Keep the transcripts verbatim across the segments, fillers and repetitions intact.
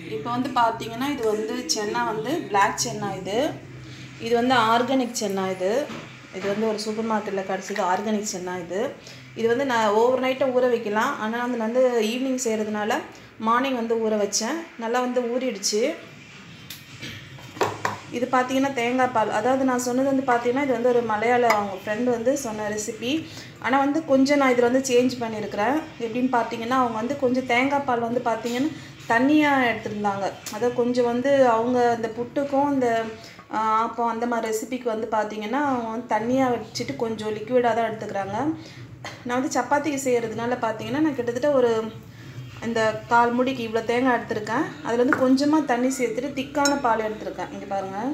இப்போ வந்து பார்த்தீங்கன்னா இது வந்து சென்னா வந்து பிளாக் சென்னா இது இது வந்து ஆர்கானிக் சென்னா இது இது வந்து ஒரு சூப்பர் மார்க்கெட்டில் கிடச்சிது ஆர்கானிக் சென்னா இது இது வந்து நான் ஓவர் நைட்டை ஊற வைக்கலாம் ஆனால் வந்து நான் வந்து ஈவினிங் செய்கிறதுனால மார்னிங் வந்து ஊற வச்சேன் நல்லா வந்து ஊறிடுச்சு இது பார்த்தீங்கன்னா தேங்காய் பால் அதாவது நான் சொன்னது வந்து பார்த்தீங்கன்னா இது வந்து ஒரு மலையாள அவங்க ஃப்ரெண்டு வந்து சொன்ன ரெசிபி ஆனால் வந்து கொஞ்சம் நான் இதில் வந்து சேஞ்ச் பண்ணியிருக்கிறேன் எப்படின்னு பார்த்தீங்கன்னா அவங்க வந்து கொஞ்சம் தேங்காய் பால் வந்து பார்த்தீங்கன்னா தண்ணியாக எடுத்துருந்தாங்க அதாவது கொஞ்சம் வந்து அவங்க அந்த புட்டுக்கும் இந்த அப்போ அந்த மாதிரி ரெசிபிக்கு வந்து பார்த்தீங்கன்னா அவங்க வந்து தண்ணியாக வச்சுட்டு கொஞ்சம் லிக்விடாக தான் எடுத்துக்கிறாங்க நான் வந்து சப்பாத்திக்கு செய்கிறதுனால பார்த்தீங்கன்னா நான் கிட்டத்தட்ட ஒரு இந்த கால் முடிக்கு இவ்வளோ தேங்காய் எடுத்திருக்கேன் அதில் வந்து கொஞ்சமாக தண்ணி சேர்த்துட்டு திக்கான பால் எடுத்திருக்கேன் இங்கே பாருங்கள்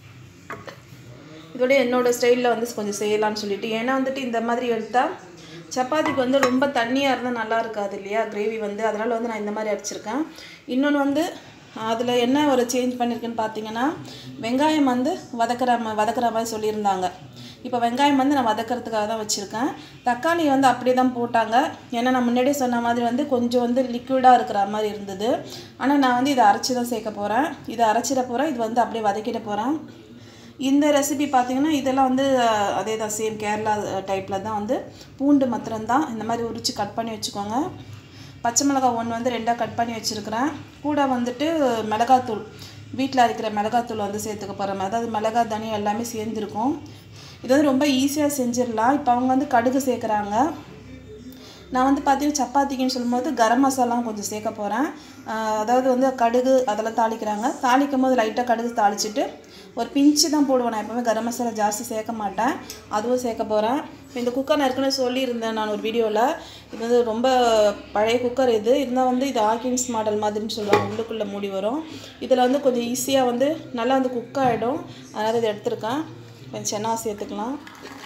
இதோட என்னோடய ஸ்டைலில் வந்து கொஞ்சம் செய்யலான்னு சொல்லிட்டு ஏன்னா வந்துட்டு இந்த மாதிரி எடுத்தால் சப்பாத்திக்கு வந்து ரொம்ப தண்ணியாக இருந்தால் நல்லா இருக்காது இல்லையா கிரேவி வந்து அதனால் வந்து நான் இந்த மாதிரி அடிச்சிருக்கேன் இன்னொன்று வந்து அதில் என்ன ஒரு சேஞ்ச் பண்ணியிருக்குன்னு பார்த்தீங்கன்னா வெங்காயம் வந்து வதக்கிற வதக்கிற மாதிரி சொல்லியிருந்தாங்க இப்போ வெங்காயம் வந்து நான் வதக்கிறதுக்காக தான் வச்சுருக்கேன் தக்காளி வந்து அப்படியே தான் போட்டாங்க ஏன்னா நான் முன்னாடியே சொன்ன மாதிரி வந்து கொஞ்சம் வந்து லிக்விடாக இருக்கிற மாதிரி இருந்தது ஆனால் நான் வந்து இதை அரைச்சி தான் சேர்க்க போகிறேன் இதை அரைச்சிட போகிறேன் இது வந்து அப்படியே வதக்கிட போகிறேன் இந்த ரெசிபி பார்த்திங்கன்னா இதெல்லாம் வந்து அதே தான் சேம் கேரளா டைப்பில் தான் வந்து பூண்டு மாத்திரம்தான் இந்த மாதிரி உரித்து கட் பண்ணி வச்சுக்கோங்க பச்சை மிளகாய் ஒன்று வந்து ரெண்டாக கட் பண்ணி வச்சுருக்கிறேன் கூட வந்துட்டு மிளகாத்தூள் வீட்டில் அரைக்கிற மிளகாத்தூள் வந்து சேர்த்துக்க போகிறேன் அதாவது மிளகாய் தனி எல்லாமே சேர்ந்துருக்கும் இது வந்து ரொம்ப ஈஸியாக செஞ்சிடலாம் இப்போ அவங்க வந்து கடுகு சேர்க்குறாங்க நான் வந்து பார்த்தீங்கன்னா சப்பாத்திக்குன்னு சொல்லும்போது கரம் மசாலாம் கொஞ்சம் சேர்க்க போகிறேன் அதாவது வந்து கடுகு அதெல்லாம் தாளிக்கிறாங்க தாளிக்கும் போது லைட்டாக கடுகு தாளிச்சிட்டு ஒரு பிஞ்சு தான் போடுவேன் நான் எப்போவுமே கரம் மசாலா ஜாஸ்தி சேர்க்க மாட்டேன் அதுவும் சேர்க்க போகிறேன் இப்போ இந்த குக்கர் நான் ஏற்கனவே சொல்லியிருந்தேன் நான் ஒரு வீடியோவில் இது வந்து ரொம்ப பழைய குக்கர் இது இருந்தால் வந்து இது ஆக்கின்ஸ் மாடல் மாதிரின்னு சொல்லுவாங்க உள்ளுக்குள்ளே மூடி வரும் இதில் வந்து கொஞ்சம் ஈஸியாக வந்து நல்லா வந்து குக் ஆகிடும் அதனால் இதை எடுத்துருக்கேன் கொஞ்சம் சென்னா சேர்த்துக்கலாம்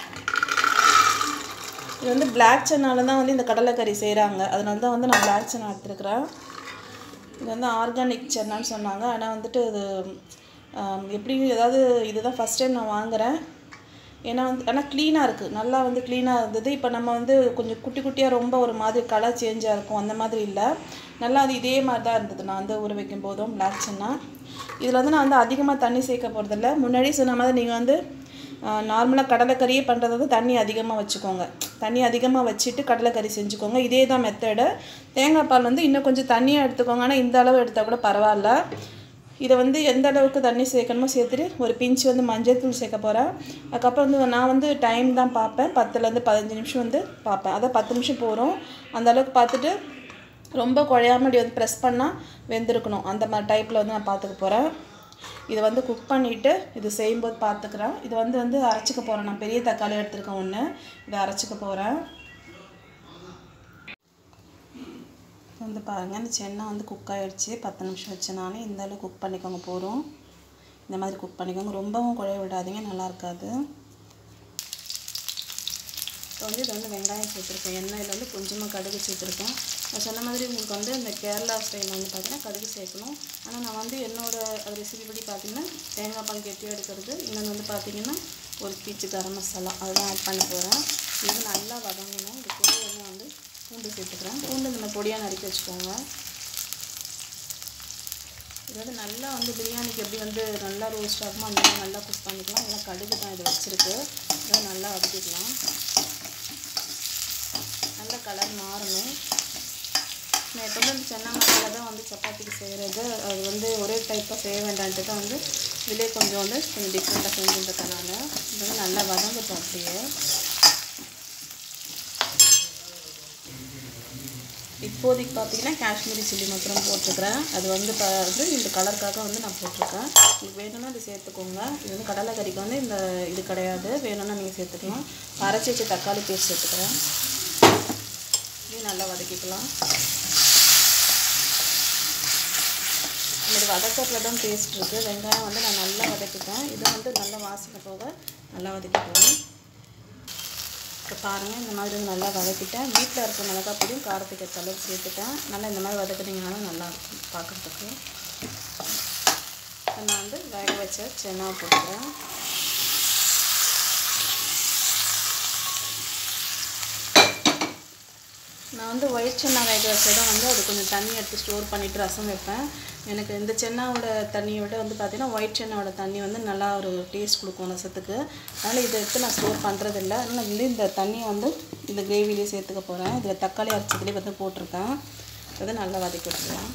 இது வந்து பிளாக் சென்னால தான் வந்து இந்த கடலைக்கறி செய்கிறாங்க அதனால தான் வந்து நான் பிளாக் சென்னா எடுத்துருக்கிறேன் இது வந்து ஆர்கானிக் சென்னான்னு சொன்னாங்க ஆனால் வந்துட்டு இது எப்படி ஏதாவது இதுதான் ஃபஸ்ட் டைம் நான் வாங்குகிறேன் ஏன்னா வந்து ஆனால் க்ளீனாக இருக்குது நல்லா வந்து க்ளீனாக இருந்தது இப்போ நம்ம வந்து கொஞ்சம் குட்டி குட்டியாக ரொம்ப ஒரு மாதிரி கலர் சேஞ்சாக இருக்கும் அந்த மாதிரி இல்லை நல்லா அது இதே மாதிரி தான் இருந்தது நான் வந்து ஊற வைக்கும் போதும் பிளாக் சென்னா இதில் வந்து நான் வந்து அதிகமாக தண்ணி சேர்க்க போகிறதில்ல முன்னாடி சொன்ன மாதிரி நீங்கள் வந்து நார்மலாக கடலைக்கறியே பண்ணுறது வந்து தண்ணி அதிகமாக வச்சுக்கோங்க தண்ணி அதிகமாக வச்சுட்டு கடலைக்கறி செஞ்சுக்கோங்க இதே தான் மெத்தடு தேங்காய் பால் வந்து இன்னும் கொஞ்சம் தண்ணியாக எடுத்துக்கோங்க ஆனால் இந்த அளவு எடுத்தால் கூட பரவாயில்ல இதை வந்து எந்த அளவுக்கு தண்ணி சேர்க்கணுமோ சேர்த்துட்டு ஒரு பிஞ்சு வந்து மஞ்சள் தூள் சேர்க்க போகிறேன் அதுக்கப்புறம் வந்து நான் வந்து டைம் தான் பார்ப்பேன் பத்துலேருந்து பதினஞ்சு நிமிஷம் வந்து பார்ப்பேன் அதை பத்து நிமிஷம் போகிறோம் அந்த அளவுக்கு பார்த்துட்டு ரொம்ப குழையாமடி வந்து ப்ரெஸ் பண்ணால் வெந்திருக்கணும் அந்த மாதிரி டைப்பில் வந்து நான் பார்த்துக்க போகிறேன் இதை வந்து குக் பண்ணிவிட்டு இது செய்யும்போது பார்த்துக்கிறேன் இது வந்து வந்து அரைச்சிக்க போகிறேன் நான் பெரிய தக்காளி எடுத்துருக்கேன் ஒன்று இதை அரைச்சிக்க போகிறேன் வந்து பாருங்கள் இந்த சென்னா வந்து குக் ஆகிடுச்சு பத்து நிமிஷம் வச்சுனாலே இந்த அளவு குக் பண்ணிக்கோங்க போகிறோம் இந்த மாதிரி குக் பண்ணிக்கோங்க ரொம்பவும் குழைய விடாதீங்க நல்லா இருக்காது இப்போ வந்து இது வந்து வெங்காயம் சேர்த்துருக்கேன் எண்ணெயில் வந்து கொஞ்சமாக கடுகு சேர்த்துருக்கேன் நான் சொன்ன மாதிரி உங்களுக்கு வந்து இந்த கேரளா ஸ்டைலில் வந்து பார்த்திங்கன்னா கடுகு சேர்க்கணும் ஆனால் நான் வந்து என்னோடய ரெசிபி படி பார்த்திங்கன்னா தேங்காய் பால் கெட்டியாக எடுக்கிறது இன்னொன்று வந்து பார்த்திங்கன்னா ஒரு பீச்சு கரம் மசாலா அதெல்லாம் ஆட் பண்ண போகிறேன் இது நல்லா வதங்கணும் இது கூட ஒன்று வந்து பூண்டு சேர்த்துக்கிறேன் பூண்டு இந்த பொடியாக நறுக்கி வச்சுக்கோங்க இது வந்து நல்லா வந்து பிரியாணிக்கு எப்படி வந்து நல்லா ரோஸ்ட் ஆகுமோ அந்த மாதிரி நல்லா குக் பண்ணிக்கலாம் ஏன்னா கடுகு தான் இது வச்சுருக்கு இதை நல்லா வதக்கிக்கலாம் நல்ல கலர் மாறணும் நான் எப்போதும் வந்து சென்னா மசாலா தான் வந்து சப்பாத்திக்கு செய்கிறது அது வந்து ஒரே டைப்பாக செய்ய வேண்டான்ட்டு தான் வந்து இதிலே கொஞ்சம் வந்து கொஞ்சம் டிஃப்ரெண்ட்டாக செஞ்சுருக்கனால இது வந்து நல்லா வதங்கட்டும் அப்படியே இப்போதைக்கு பார்த்தீங்கன்னா காஷ்மீரி சில்லி மாத்திரம் போட்டிருக்கிறேன் அது வந்து ப வந்து இந்த கலருக்காக வந்து நான் போட்டிருக்கேன் உங்களுக்கு வேணும்னா இது சேர்த்துக்கோங்க இது வந்து கடலைக்கறிக்கு வந்து இந்த இது கிடையாது வேணும்னா நீங்கள் சேர்த்துக்கலாம் அரைச்சி வச்சு தக்காளி பேஸ்ட் சேர்த்துக்கிறேன் இது நல்லா வதக்கிக்கலாம் இது வதக்கிறதுல தான் டேஸ்ட் இருக்குது வெங்காயம் வந்து நான் நல்லா வதக்கிட்டேன் இதை வந்து நல்லா வாசனை போக நல்லா வதக்கிக்குவேன் இப்போ பாருங்கள் இந்த மாதிரி வந்து நல்லா வதக்கிட்டேன் வீட்டில் இருக்க மிளகாய் பொடியும் காரத்துக்கு ஏற்ற அளவுக்கு சேர்த்துட்டேன் நல்லா இந்த மாதிரி வதக்கினீங்கனாலும் நல்லாயிருக்கும் பார்க்குறதுக்கு நான் வந்து வேக வச்ச சென்னா போட்டுக்கிறேன் நான் வந்து ஒயிட் சென்னா வேக வச்சதை வந்து அது கொஞ்சம் தண்ணி எடுத்து ஸ்டோர் பண்ணிவிட்டு ரசம் வைப்பேன். எனக்கு இந்த சென்னாவோட தண்ணியை விட வந்து பார்த்திங்கன்னா ஒயிட் சென்னாவோட தண்ணி வந்து நல்லா ஒரு டேஸ்ட் கொடுக்கும் ரசத்துக்கு. அதனால் இதை எடுத்து நான் ஸ்டோர் பண்ணுறதில்ல. அதனால் வந்து இந்த தண்ணியை வந்து இந்த கிரேவிலேயே சேர்த்துக்க போகிறேன். இதில் தக்காளி அரைச்சதுலேயே வந்து போட்டிருக்கேன். அதை நல்லா வதக்கி வச்சுக்கலாம்.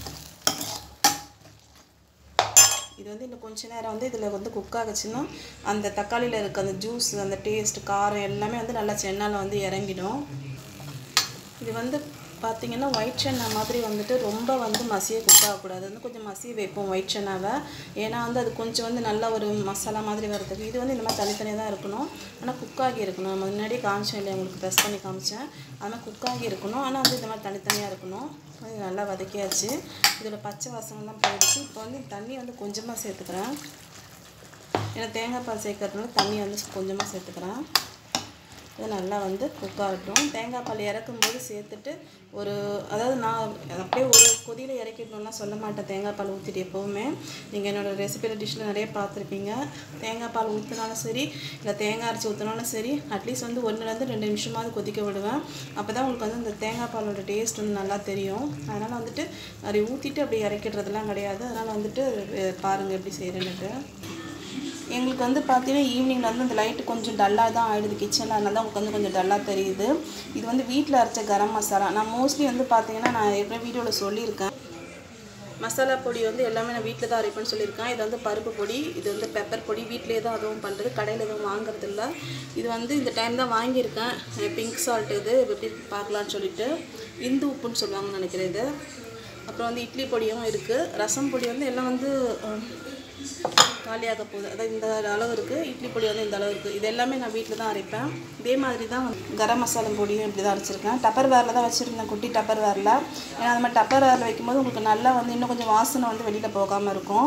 இது வந்து இன்னும் கொஞ்ச நேரம் வந்து இதில் வந்து குக் ஆகுச்சுன்னா அந்த தக்காளியில் இருக்க அந்த ஜூஸ், அந்த டேஸ்ட், காரம் எல்லாமே வந்து நல்லா சென்னாவில் வந்து இறங்கிடும். இது வந்து பார்த்திங்கன்னா ஒயிட் சென்னா மாதிரி வந்துட்டு ரொம்ப வந்து மசிய குக் ஆகக்கூடாது. வந்து கொஞ்சம் மசிய வைப்போம் ஒயிட் சென்னாவை. ஏன்னா வந்து அது கொஞ்சம் வந்து நல்ல ஒரு மசாலா மாதிரி வரதுக்கு. இது வந்து இந்த மாதிரி தனித்தனியாக தான் இருக்கணும். ஆனால் குக்காகி இருக்கணும். நம்ம முன்னாடியே காமிச்சேன் இல்லையா, உங்களுக்கு ப்ரெஸ் பண்ணி காமிச்சேன். அதனால் குக்காகி இருக்கணும். ஆனால் வந்து இந்த மாதிரி தனித்தனியாக இருக்கணும். அது நல்லா வதக்கியாச்சு. இதோட பச்சை வாசனைலாம் போயிடுச்சு. இப்போ வந்து தண்ணி வந்து கொஞ்சமாக சேர்த்துக்கிறேன். ஏன்னா தேங்காய் பால் சேர்க்கறதுனால தண்ணி வந்து கொஞ்சமாக சேர்த்துக்கிறேன். இது நல்லா வந்து குக் ஆகட்டும். தேங்காய் பால் இறக்கும்போது சேர்த்துட்டு ஒரு அதாவது நான் அப்படியே ஒரு கொதியில் இறக்கிடணும்லாம் சொல்ல மாட்டேன். தேங்காய் பால் ஊற்றிட்டு எப்போவுமே நீங்கள் என்னோடய ரெசிபியில் டிஷ்ஷில் நிறைய பார்த்துருப்பீங்க. தேங்காய் பால் ஊற்றினாலும் சரி, இல்லை தேங்காய் அரைச்சி ஊற்றினாலும் சரி, அட்லீஸ்ட் வந்து ஒன்றுலேருந்து ரெண்டு நிமிஷமாவது கொதிக்க விடுவேன். அப்போ தான் உங்களுக்கு வந்து இந்த தேங்காய் பாலோட டேஸ்ட் வந்து நல்லா தெரியும். அதனால் வந்துட்டு அதை ஊற்றிட்டு அப்படி இறக்கிடுறதுலாம் கிடையாது. அதனால் வந்துட்டு பாருங்கள் எப்படி செய்கிறேன்னுட்டு. எங்களுக்கு வந்து பார்த்தீங்கன்னா ஈவினிங்கில் வந்து இந்த லைட்டு கொஞ்சம் டல்லாக தான் ஆகிடுது கிச்சனில். அதனால தான் உங்களுக்கு வந்து கொஞ்சம் டல்லாக தெரியுது. இது வந்து வீட்டில் அரைச்ச கரம் மசாலா. நான் மோஸ்ட்லி வந்து பார்த்தீங்கன்னா நான் ஏற்கனவே வீடியோவில் சொல்லியிருக்கேன். மசாலா பொடி வந்து எல்லாமே நான் வீட்டில் தான் அரைப்பேன்னு சொல்லியிருக்கேன். இது வந்து பருப்பு பொடி, இது வந்து பெப்பர் பொடி. வீட்டிலே தான் அதுவும் பண்ணுறது, கடையில் எதுவும் வாங்குறது இல்லை. இது வந்து இந்த டைம் தான் வாங்கியிருக்கேன். பிங்க் சால்ட் இது எப்படி பார்க்கலான்னு சொல்லிட்டு இந்து உப்புன்னு சொல்லுவாங்கன்னு நினைக்கிறேன் இது. அப்புறம் வந்து இட்லி பொடியும் இருக்குது. ரசம் பொடி வந்து எல்லாம் வந்து காலியாக போகுது. அதாவது இந்த அளவு இருக்குது. இட்லி பொடி வந்து இந்த அளவு இருக்குது. இது எல்லாமே நான் வீட்டில் தான் அரைப்பேன். இதே மாதிரி தான் கரம் மசாலா பொடியும் இப்படி தான் அரைச்சிருக்கேன். டப்பர் வேரில் தான் வச்சுருந்தேன், குட்டி டப்பர் வேரில். ஏன்னா அது மாதிரி டப்பர் வேரில் வைக்கும்போது உங்களுக்கு நல்லா வந்து இன்னும் கொஞ்சம் வாசனை வந்து வெளியில் போகாமல் இருக்கும்.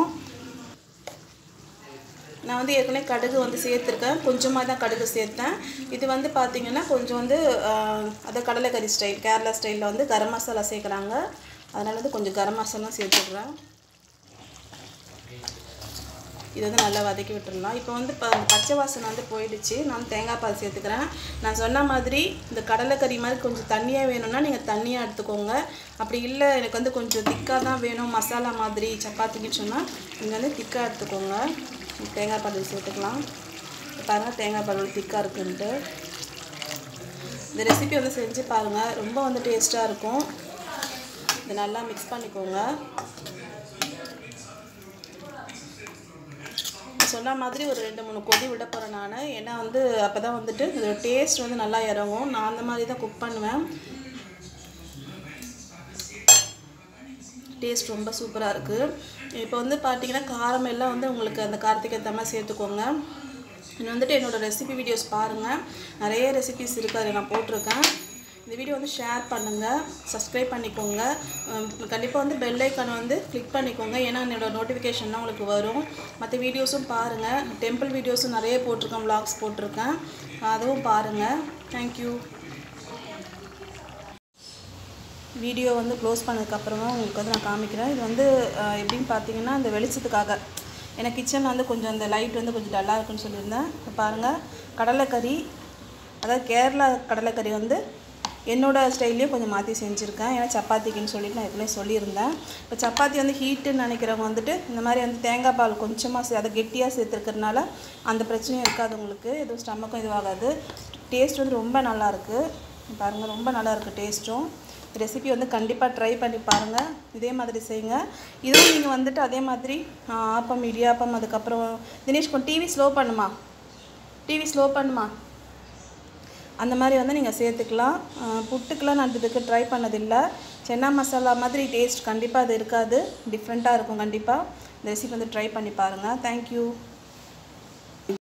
நான் வந்து ஏற்கனவே கடுகு வந்து சேர்த்துருக்கேன். கொஞ்சமாக தான் கடுகு சேர்த்தேன். இது வந்து பார்த்திங்கன்னா கொஞ்சம் வந்து அதை கடலைக்கறி ஸ்டைல், கேரளா ஸ்டைலில் வந்து கரம் மசாலா சேர்க்குறாங்க. அதனால் வந்து கொஞ்சம் கரம் மசாலா சேர்த்துடுறேன். இது வந்து நல்லா வதக்கி விட்டுடலாம். இப்போ வந்து இப்போ பச்சை வாசனை வந்து போயிடுச்சு. நான் தேங்காய் பால் சேர்த்துக்கிறேன். நான் சொன்ன மாதிரி இந்த கடலைக்கறி மாதிரி கொஞ்சம் தண்ணியாக வேணும்னா நீங்கள் தண்ணியாக எடுத்துக்கோங்க. அப்படி இல்லை எனக்கு வந்து கொஞ்சம் திக்காக தான் வேணும் மசாலா மாதிரி சப்பாத்திக்குன்னு சொன்னால் நீங்கள் வந்து திக்காக எடுத்துக்கோங்க. தேங்காய் பால் சேர்த்துக்கலாம். பாருங்கள் தேங்காய் பால் திக்காக இருக்குன்ட்டு. இந்த ரெசிபி வந்து செஞ்சு பாருங்கள், ரொம்ப வந்து டேஸ்ட்டாக இருக்கும். இதை நல்லா மிக்ஸ் பண்ணிக்கோங்க. சொன்ன மாதிரி ஒரு ரெண்டு மூணு கொதி விட போகிறேன் நான். ஏன்னா வந்து அப்போ தான் வந்துட்டு இதோட டேஸ்ட் வந்து நல்லா இறங்கும். நான் அந்த மாதிரி தான் குக் பண்ணுவேன். டேஸ்ட் ரொம்ப சூப்பராக இருக்குது. இப்போ வந்து பார்த்திங்கன்னா காரம் எல்லாம் வந்து உங்களுக்கு அந்த காரத்துக்கு ஏற்ற மாதிரி சேர்த்துக்கோங்க. இன்னும் வந்துட்டு என்னோடய ரெசிபி வீடியோஸ் பாருங்கள், நிறைய ரெசிபிஸ் இருக்குது, அதை நான் போட்டிருக்கேன். இந்த வீடியோ வந்து ஷேர் பண்ணுங்கள், சப்ஸ்கிரைப் பண்ணிக்கோங்க. கண்டிப்பாக வந்து பெல் ஐக்கானை வந்து கிளிக் பண்ணிக்கோங்க. ஏன்னா என்னோடய நோட்டிஃபிகேஷன்லாம் உங்களுக்கு வரும். மற்ற வீடியோஸும் பாருங்கள். டெம்பிள் வீடியோஸும் நிறைய போட்டிருக்கேன், விளாக்ஸ் போட்டிருக்கேன், அதுவும் பாருங்கள். தேங்க்யூ. வீடியோ வந்து க்ளோஸ் பண்ணதுக்கப்புறமா உங்களுக்கு வந்து நான் காமிக்கிறேன். இது வந்து எப்படின்னு பார்த்தீங்கன்னா இந்த வெளிச்சத்துக்காக. எனக்கு கிச்சனில் வந்து கொஞ்சம் இந்த லைட் வந்து கொஞ்சம் டல்லாக இருக்குன்னு சொல்லியிருந்தேன். இப்போ பாருங்கள் கடலைக்கறி, அதாவது கேரளா கடலைக்கறி வந்து என்னோடய ஸ்டைல்லையும் கொஞ்சம் மாற்றி செஞ்சுருக்கேன். ஏன்னா சப்பாத்திக்குன்னு சொல்லிட்டு நான் ஏற்கனவே சொல்லியிருந்தேன். இப்போ சப்பாத்தி வந்து ஹீட்டுன்னு நினைக்கிறவங்க வந்துட்டு இந்த மாதிரி வந்து தேங்காய் பால் கொஞ்சமாக அதை கெட்டியாக சேர்த்துருக்கிறதுனால அந்த பிரச்சனையும் இருக்காது உங்களுக்கு. எதுவும் ஸ்டமக்கும் இதுவாகாது. டேஸ்ட் வந்து ரொம்ப நல்லாயிருக்கு. பாருங்கள் ரொம்ப நல்லாயிருக்கு டேஸ்ட்டும். ரெசிபி வந்து கண்டிப்பாக ட்ரை பண்ணி பாருங்கள். இதே மாதிரி செய்யுங்க. இதுவும் நீங்கள் வந்துட்டு அதே மாதிரி ஆப்பம், இடியாப்பம், அதுக்கப்புறம் தினேஷ் கொஞ்சம் டிவி ஸ்லோ பண்ணுமா, டிவி ஸ்லோ பண்ணுமா அந்த மாதிரி வந்து நீங்கள் சேர்த்துக்கலாம். புட்டுக்கெலாம் நான் இதுக்கு ட்ரை பண்ணதில்லை. சென்னா மசாலா மாதிரி டேஸ்ட் கண்டிப்பாக அது இருக்காது, டிஃப்ரெண்ட்டாக இருக்கும். கண்டிப்பாக இந்த ரெசிபி வந்து ட்ரை பண்ணி பாருங்கள். தேங்க்யூ.